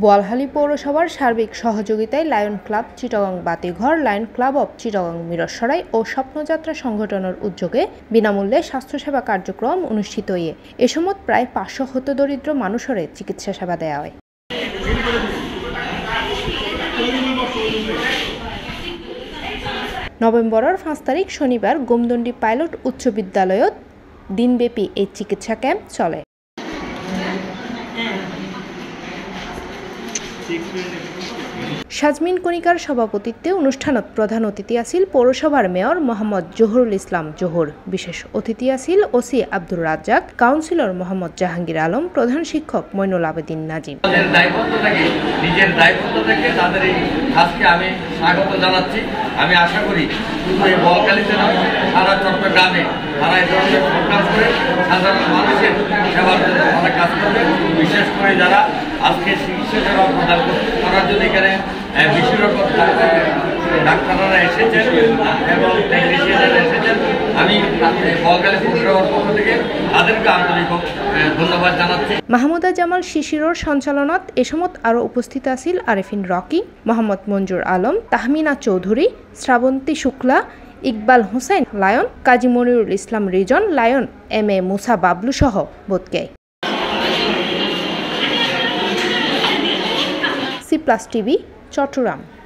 বোয়ালখালী পৌরসভার সার্বিক সহযোগিতায় lion club Chittagong Batighar, lion club of Chittagong Mirsarai ও স্বপ্নযাত্রা সংগঠনের উদ্যোগে বিনামূল্যে স্বাস্থ্যসেবা কার্যক্রম অনুষ্ঠিত এ সময় প্রায় 500 হতদরিদ্র মানুষের চিকিৎসা সেবা দেওয়া হয়। নভেম্বরের 5 তারিখ শনিবার গোমদন্ডি পাইলট উচ্চ বিদ্যালয়ত দিনব্যাপী এই চিকিৎসা ক্যাম্প চলে। সাজমিন কণিকার সভাপতিত্বে অনুষ্ঠানত প্রধান অতিথি আছিল পৌরসভার মেয়র মোহাম্মদ জহুরুল ইসলাম জহুর, বিশেষ অতিথি আছিল ওসি আব্দুর রাজ্জাক, কাউন্সিলর মোহাম্মদ জাহাঙ্গীর আলম, প্রধান শিক্ষক মইনুল আবেদিন নাজিম। নিজের দায়বদ্ধ থেকে তাদের আজকে আমি স্বাগত জানাচ্ছি। আমি আশা করি এই বোয়ালখালীতে সারা চট্টগ্রামে তারা এই ধরনের প্রোগ্রাম করে সাধারণ মানুষের সেবার জন্য তারা কাজ করবে। বিশেষ করে যারা আজকে চিকিৎসা সেবা প্রদান করার জন্য এখানে বিশেষজ্ঞ ডাক্তাররা এসেছেন এবং টেকনিশিয়ানরা এসেছেন, আমি বোয়ালখালী পৌরসভার পক্ষ থেকে তাদেরকে আন্তরিক ধন্যবাদ জানাচ্ছি। মাহমুদা জামাল শিশিরর সঞ্চালনত এ সময় আরও উপস্থিত আছিল Arefin Rocky, Mohammad Manzur Alam, Tahmina Chowdhury, Srabonti Shukla, Iqbal Hossain lion, Kazi Monirul Islam Rizon lion, M A. Musa Bablu সহ বোধকে। C+ TV Chittagong.